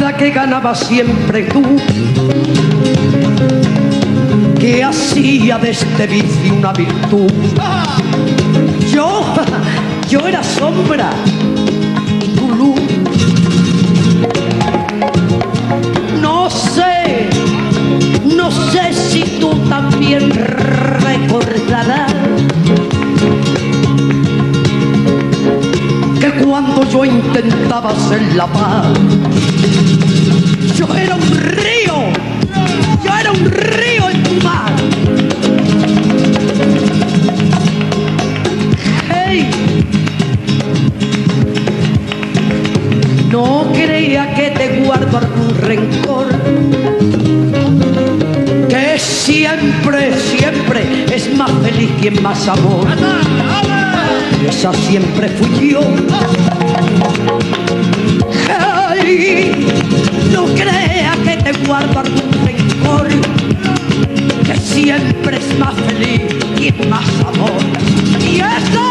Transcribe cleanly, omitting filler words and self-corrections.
la que ganaba siempre tú, que hacía de este vicio una virtud. Yo era sombra y tu luz. No sé si tú también recordarás que cuando yo intentaba hacer la paz, yo era un río en tu mar. Hey, no crea que te guardo algún rencor, que siempre es más feliz quien más amor. Esa siempre fui yo. Hey, no crea que te guardo algún rencor, que siempre es más feliz quien más amor. Y eso